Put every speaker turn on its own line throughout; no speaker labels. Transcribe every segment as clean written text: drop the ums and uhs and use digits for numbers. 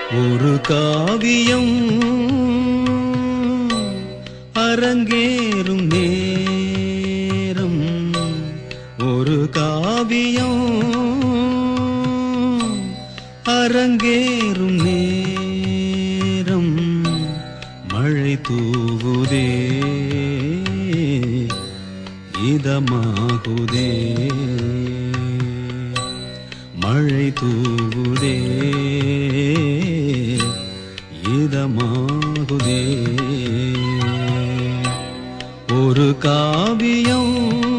ஒரு காவியம் அரங்கேறும் நேரம், ஒரு காவியம் அரங்கேறும் நேரம், மழை தூவுதே இதமாகுதே, மழை தூவுதே இதமாகுதே. ஒரு காவியம்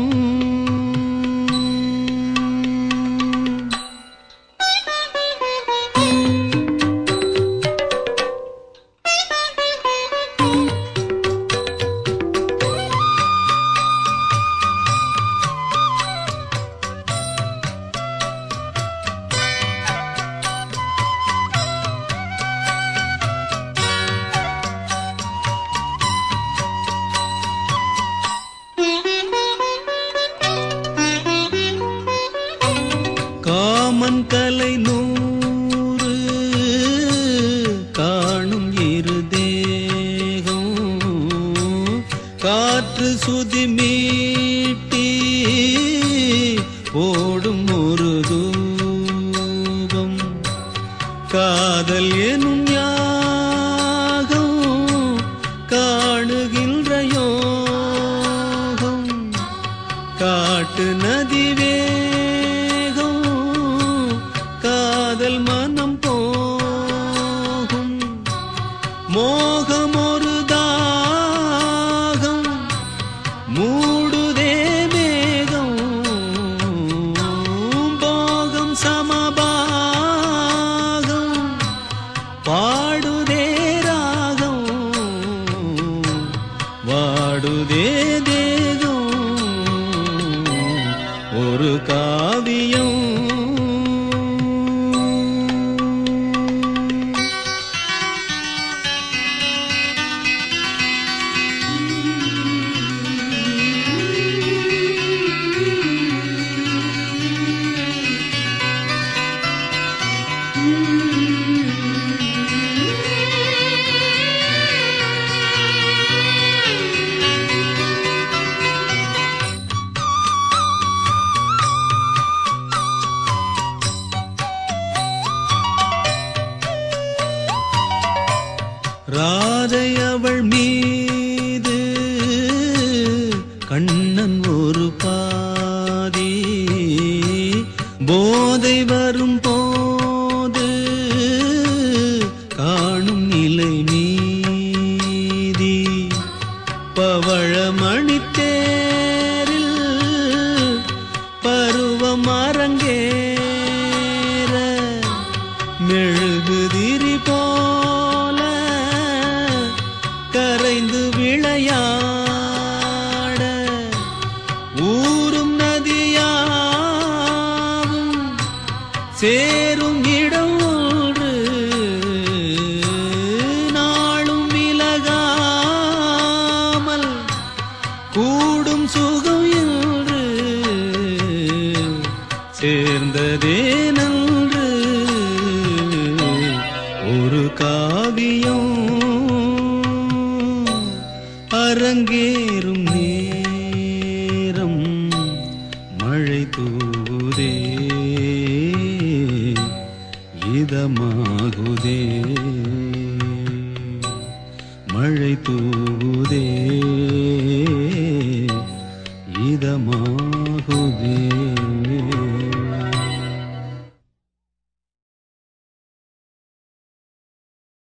காமன் கலை 100 காணும் இரு தேகம், காற்று சுதி மீட்டி ஓடும் ஒரு தூபம், காதல் எனும் யாகம் காணுகின்ற யோகம், காட்டு நதிவே காதல் மனம் போகும், மோகம் ஒரு தாகம் மூடுதே மேகம், போகம் சமபாகம் பாடுதே ராகம், வாடுதே தேகம். ஒரு காவியம் ராதை அவள் மீது கண்ணன் ஒரு பாதி, போதை வரும் போது காணும் நிலை மீதி, பவழமணித்தேரில் பருவம் அரங்கேற, மெழுகுதிரி போல கரைந்து விளையாட, ஊரும் நதியாவும் சேரும் இடம் ஒன்று, நாளும் விலகாமல் கூடும் சுகம் என்று சேர்ந்ததே நன்று. ஒரு காவியம் அரங்கேறும் நேரம், மழை தூவுதே இதமாகுதே, மழை தூவுதே இதமாகுதே.